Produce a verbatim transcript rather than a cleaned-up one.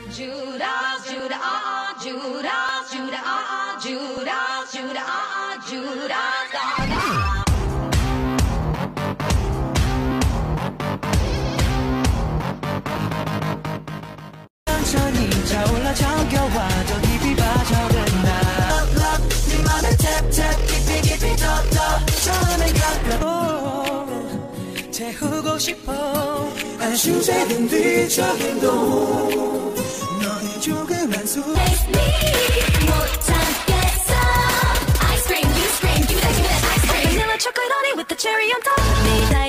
Judah, Judah, ah, ah, Judah, Judah, ah, ah, Judah, Judah, ah, ah, Judah, Judah. 천천히 차올라 잠겨와도 깊이 빠져든다 네 맘에 탭탭 깊이 깊이 더 처음엔 가까워 채우고 싶어 안심되는 뒤척임도 너의 조그만 숨 Taste me 못 참겠어 Ice cream, you scream, give me that, give me that ice cream Vanilla chocolate honey with the cherry on top